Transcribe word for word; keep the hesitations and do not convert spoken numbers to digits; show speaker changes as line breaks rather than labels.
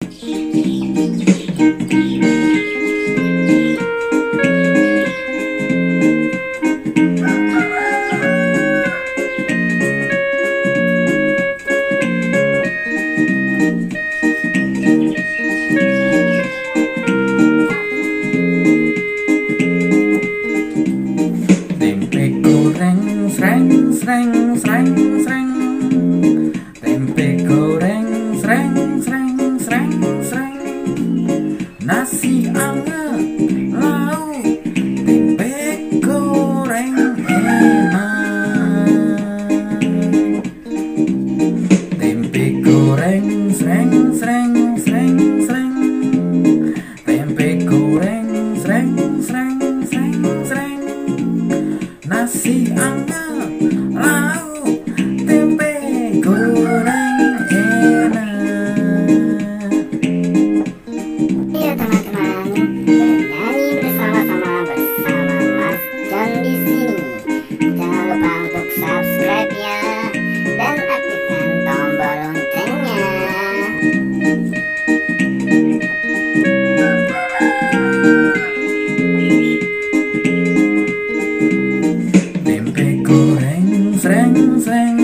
Sreng, sreng, sreng, sreng. Tempe goreng, sreng, sreng, sreng, sreng. Nasi anget, lauk, tempe goreng enak. Tempe goreng, sreng, sreng, sreng, sreng. Tempe goreng, sreng, sreng, sreng, sreng. Nasi anget, lauk, tempe goreng enak.
Iya teman-teman, bernyanyi bersama-sama bersama Mas John di sini. Jangan lupa untuk subscribe ya dan aktifkan tombol loncengnya.
Tempe goreng, sreng, sreng,